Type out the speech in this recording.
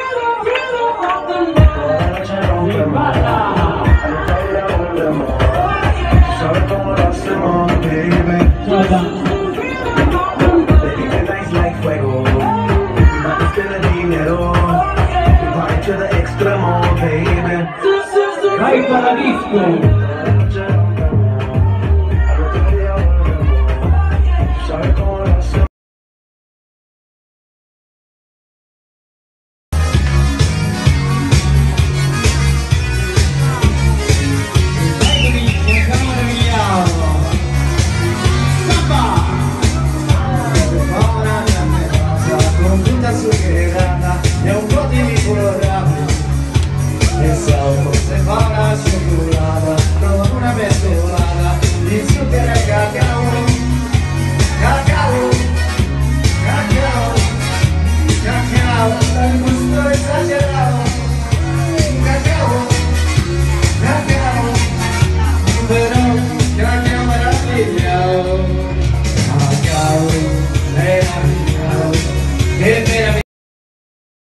Ahora se rompe más. Sabes cómo lo hacemos, baby. Baby, tonight's like fuego. We about to spend the dinero. We party to the extremo, baby. Vai para disco.